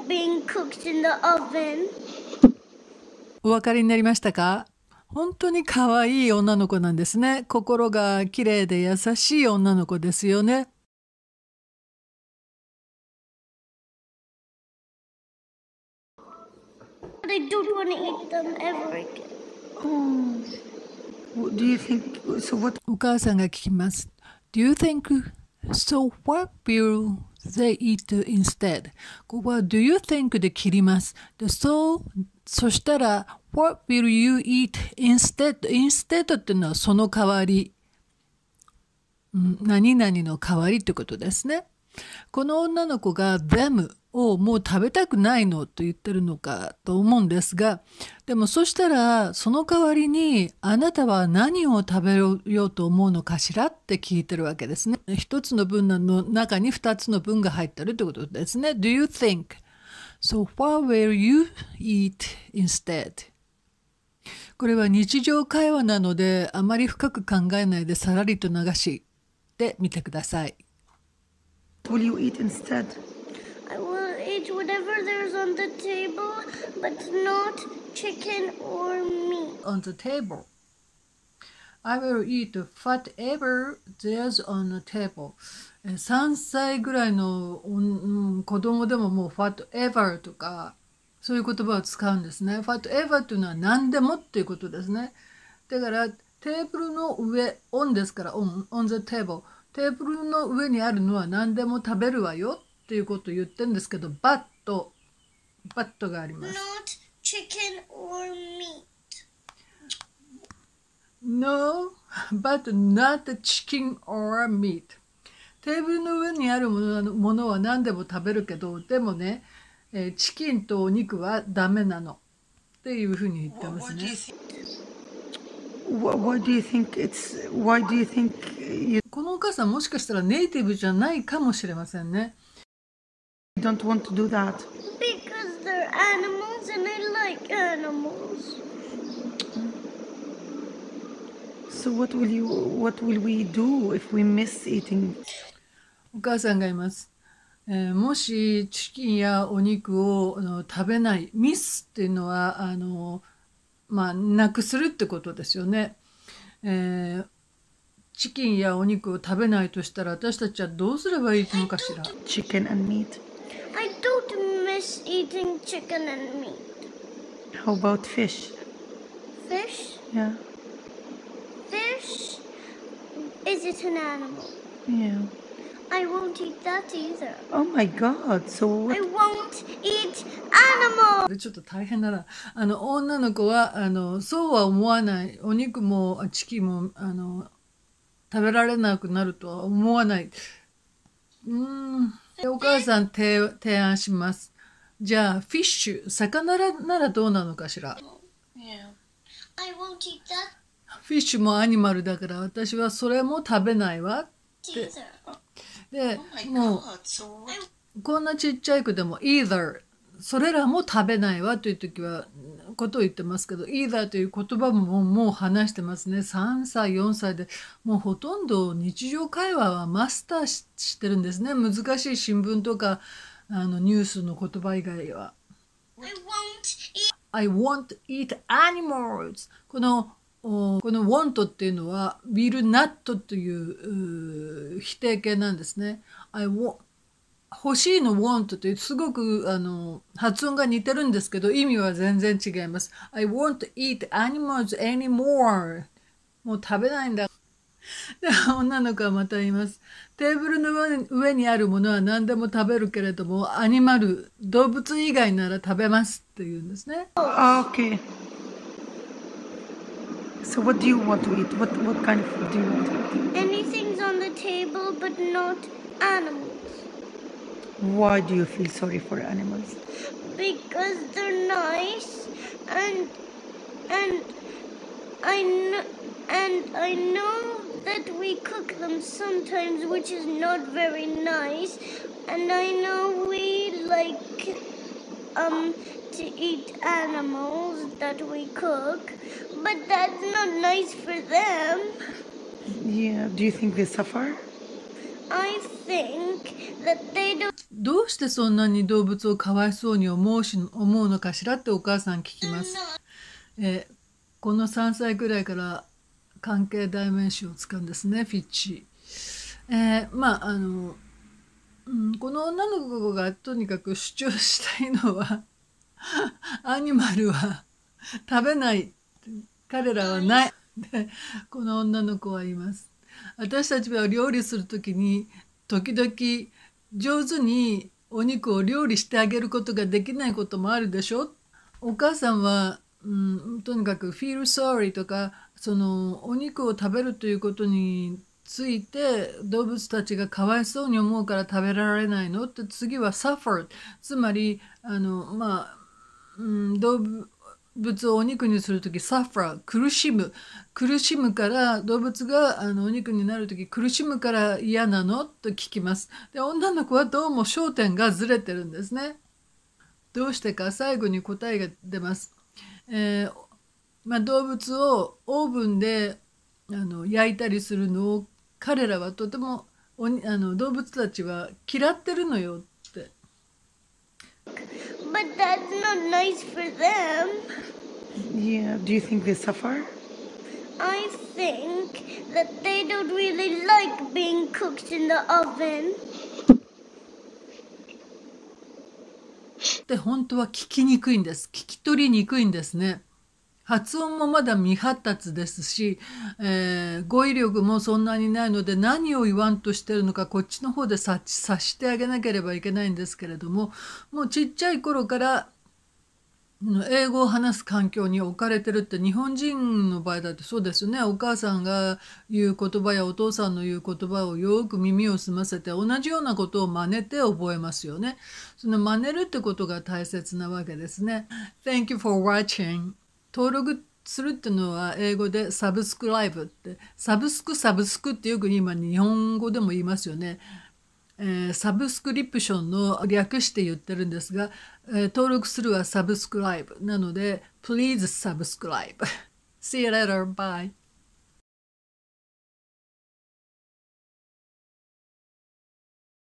being cooked in the oven. お分かりになりましたか？本当に可愛い女の子なんですね。心が綺麗で優しい女の子ですよね。 But I don't want to eat them ever again. Do you think so? What? お母さんが聞きます。Do you think so? What will they eat instead? ここは Do you think で切ります。で、そしたら What will you eat instead っていうのはその代わり。何々の代わりってことですね。この女の子が them をもう食べたくないのと言ってるのかと思うんですが、でもそしたらその代わりにあなたは何を食べようと思うのかしらって聞いてるわけですね。一つの文の中に二つの文が入ってるってことですね。Do you think? So what will you eat instead? これは日常会話なのであまり深く考えないでさらりと流してみてください。 Will you eat instead? I will eat whatever there's on the table, but not chicken or meat. On the table. I will eat whatever there's on the table. 3歳ぐらいの、子供でももう whatever とかそういう言葉を使うんですね。whatever というのは何でもっていうことですね。だからテーブルの上 on ですから on the table。テーブルの上にあるのは何でも食べるわよっていうことを言ってるんですけど、but があります。 Not chicken or meat. No, but not chicken or meat. テーブルの上にあるものは何でも食べるけど、でもね、チキンとお肉はダメなのっていうふうに言ってますね。 Why do you think you このお母さんもしかしたらネイティブじゃないかもしれませんね。 don't want to do that? Because they're animals and I like animals. So what will we do if we miss eating? お母さんがいます。もしチキンやお肉を食べないミスっていうのはなくするってことですよね。チキンやお肉を食べないとしたら私たちはどうすればいいのかしら。 Chicken and meat. I don't miss eating chicken and meat. How about fish? Fish? Yeah. Fish? Is it an animal? Yeah. I won't eat that either. Oh my God. So I what? won't eat animals. ちょっと大変だな。女の子はそうは思わない。お肉もチキンも食べられなくなるとは思わない。お母さん提案します。じゃあフィッシュ、魚ならどうなのかしら。 Yeah. I won't eat that フィッシュもアニマルだから私はそれも食べないわって。 either. で、もうこんなちっちゃい子でも either それらも食べないわという時はことを言ってますけど either という言葉ももう話してますね。3歳4歳でもうほとんど日常会話はマスターしてるんですね。難しい新聞とかニュースの言葉以外は。 I won't I won't eat eat. animals この want っていうのは will not という否定形なんですね。欲しいの want ってすごく発音が似てるんですけど意味は全然違います。I won't eat animals anymore もう食べないんだ。で女の子はまた言います。テーブルの上にあるものは何でも食べるけれどもアニマル動物以外なら食べますって言うんですね。 Okay. So what do you want to eat? What kind of food do you want to eat? Anything's on the table, but not animals. Why do you feel sorry for animals? Because they're nice, and I know that we cook them sometimes, which is not very nice. And I know we like to eat animals that we cook, but that's not nice for them. Yeah. Do you think they suffer? I think that they don't. どうしてそんなに動物をかわいそうに思うのかしらってお母さん聞きます。この3歳くらいから関係代名詞を使うんですね、フィッチ。この女の子がとにかく主張したいのはアニマルは食べない、彼らはないで、この女の子は言います。私たちは料理するときに時々上手にお肉を料理してあげることができないこともあるでしょ。お母さんは、とにかく feel sorry とか、そのお肉を食べるということについて動物たちがかわいそうに思うから食べられないのって、次は suffer、 つまり動物をお肉にするとき suffer、 苦しむから動物がお肉になるとき苦しむから嫌なのと聞きます。で、女の子はどうも焦点がずれてるんですね。どうしてか最後に答えが出ます。動物をオーブンで焼いたりするのを彼らはとても動物たちは嫌ってるのよって。 But that's not nice for them. Yeah. Do you think they suffer? I think that they don't really like being cooked in the oven. で、本当は聞きにくいんです。聞き取りにくいんですね。発音もまだ未発達ですし、語彙力もそんなにないので何を言わんとしてるのかこっちの方で察してあげなければいけないんですけれども、もうちっちゃい頃から英語を話す環境に置かれてるって、日本人の場合だってそうですよね。お母さんが言う言葉やお父さんの言う言葉をよく耳を澄ませて同じようなことを真似て覚えますよね。その真似るってことが大切なわけですね。Thank you for watching。登録するっていうのは英語でサブスクライブって、サブスクってよく今日本語でも言いますよね。サブスクリプションの略して言ってるんですが、登録するはサブスクライブなので Please subscribe See you later, bye